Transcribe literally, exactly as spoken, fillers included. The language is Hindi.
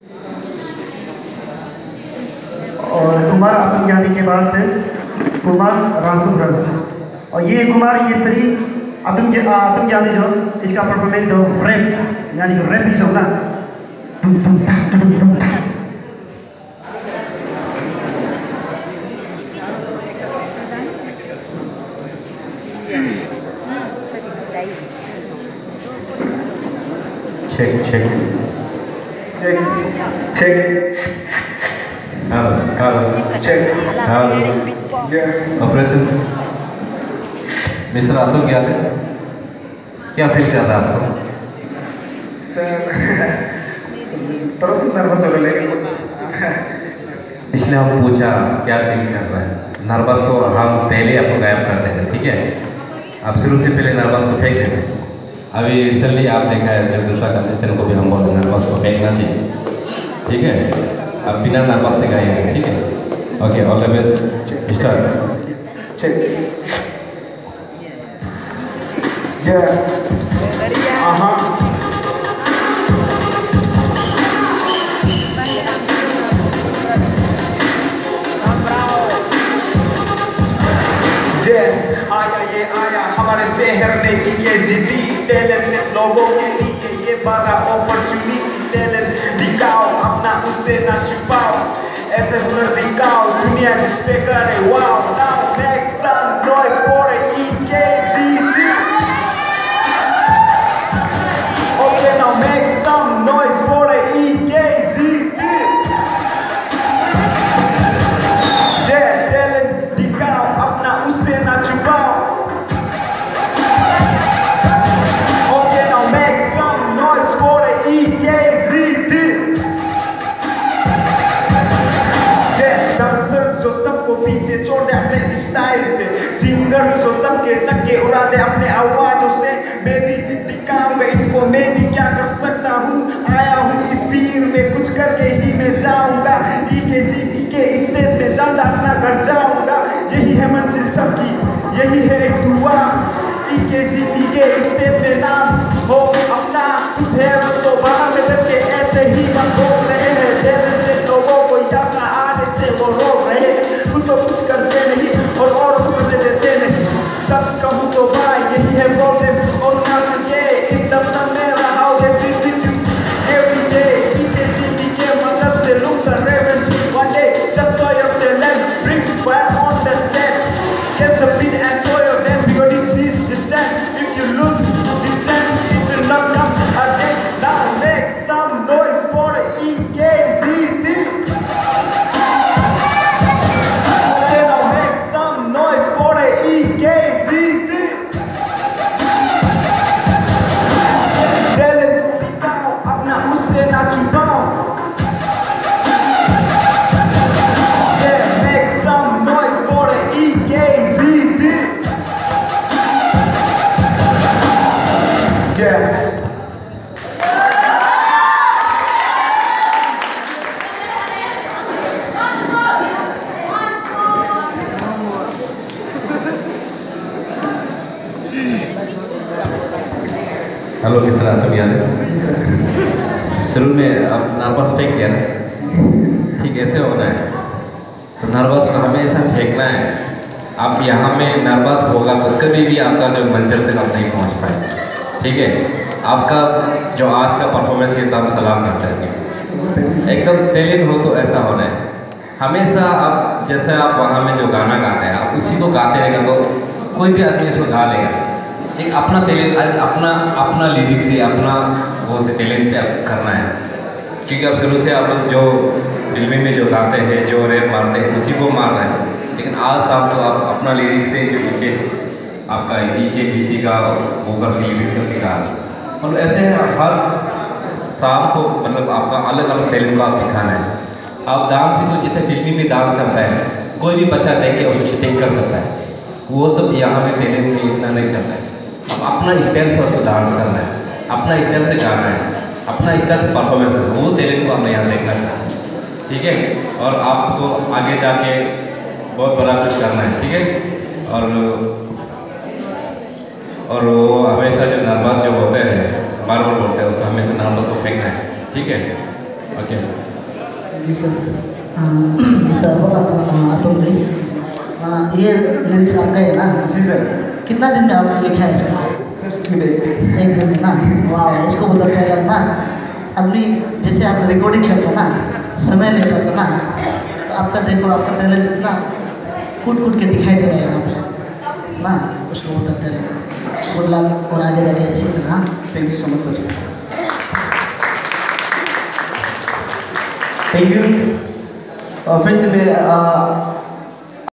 और कुमार आत्मज्ञानी के बाद कुमार रासुब्रन, और ये कुमार केसरी आत्म आत्मज्ञानी जो इसका परफॉर्मेंस जो रैप यानी कि रैप ही होगा तुम तुम ता तुम तुम ता। Check, check, check, check. Hello, hello, check, hello. Yeah. Operator, mister आतु क्या है? क्या फील कर रहा है आपको? सर, तरस नर्वस हो रहा है। इसलिए हम पूछा क्या फील कर रहा है? नर्वस को हम पहले आपको गायब कर देंगे, ठीक है? आप शुरू से पहले नर्वस को फेंक देंगे। अभी रिसेंटली आप देखा है जब दूसरा कंटेस्टेंट को भी हम बोले नर्वस को फेंकना चाहिए, ठीक है? अब बिना नर्वस से गाएंगे, ठीक है? Okay, all the best, start. Check. Yeah. Uh-huh. Yeah. आया ये आया हमारे शहर में ये जिद्दी टैलेंट लोगों के लिए ये बड़ा अपॉर्चुनिटी टैलेंट दिखाओ अपना उससे ना छुपाओ ऐसे हुनर दिखाओ दुनिया जिस पे करे wow now make some noise for E K G D okay now make some noise for E K G D J talent दिखाओ अपना उससे ना छुपाओ okay now make some noise for E K G D जो सबको पीछे छोड़ दे अपने स्टाइल से सिंगर जो सबके चक्के उड़ा दे अपने आवाजों से मैं भी दिखाऊंगा इनको मैं भी क्या कर सकता हूँ आया हूँ इस भीड़ में कुछ करके ही मैं जाऊंगा ई के जी डी के स्टेज में ज्यादा अपना घर जाऊंगा यही है मंजिल सबकी यही है एक दुआ ई के जी डी के स्टेज में नाम हो अपना कुछ है दोस्तों बाहर में चल के ऐसे ही हम बोल रहे हैं जैसे लोगों को यहाँ आने से वो रोक रहे खुद तो कुछ करते नहीं और और कुछ देते नहीं सच कहूँ तो भाई यही है प्रॉब्लम और ना ये इस दफ्तर में रहा हो every day ई के जी डी के मदद से look the ravens one day just show your talent bring fire on the stage get the beat and show your dance because it is the chance if you lose this chance it will not come again now make some noise for E K G D okay now make some noise for E K G D talent दिखाओ अपना उससे ना छुपाओ yeah make some noise for E K G D yeah hello किस तरह तुम याद है शुरू में अब नर्वस फेंक किया ना ठीक ऐसे होना है तो नर्वस को हमेशा फेंकना है आप यहाँ में नर्वस होगा तो कभी भी आपका जो मंजिल तक आप नहीं पहुँच पाए ठीक है आपका जो आज का परफॉर्मेंस के तो हम सलाम करते हैं एकदम टैलेंट हो तो ऐसा होना है हमेशा आप जैसे आप वहाँ में जो गाना गाते हैं आप उसी को गाते रहेगा तो कोई भी आदमी उसको गा लेगा एक अपना टैलेंट अपना अपना लिरिक्स से अपना वो से टैलेंट से आप करना है क्योंकि अब शुरू से आप जो फिल्मी में जो गाते हैं जो रैप मारते हैं उसी को मार रहे हैं लेकिन आज शाम तो आप अपना लिरिक्स से जो ई आपका ई के जी डी का वो कर लिरिक्स करके गा मतलब ऐसे हर शाम को मतलब आपका अलग अलग टैलेंट को आप दिखाना है आप डांस भी तो जैसे फिल्मी में डांस करता है कोई भी बच्चा देख के उसको स्टेप कर सकता है वो सब यहाँ में टैलेंट में इतना नहीं चलता है अब अपना स्टाइल से उसको डांस करना है अपना स्टाइल से गाना है अपना स्टाइल से परफॉर्मेंस है वो टैलेंट को हमें यहाँ देखना चाहिए ठीक है और आपको आगे जाके बहुत बड़ा कुछ करना है ठीक है और और वो हमेशा जो नर्वस जो होते हैं बार बार बोलते हैं उसको हमेशा नर्वस को फेंकना है ठीक है ओके जी सर। अतुल जी, ये लिरिक्स आपका है ना? जी सर। कितना दिन में आपने लिखा है इसको? सर सीधे एक दिन में ना? वाह, इसको बताते हैं ना, अगली जैसे आप रिकॉर्डिंग करते हो ना, समय लेता था ना, तो आपका देखो आपका टैलेंट कितना कूट कूट के दिखाई दे रहा है यहाँ पे ना, उसको बताते रहे गुड लक और आगे जाके ऐसे करना। Thank you so much sir. Thank you. और फिर से मैं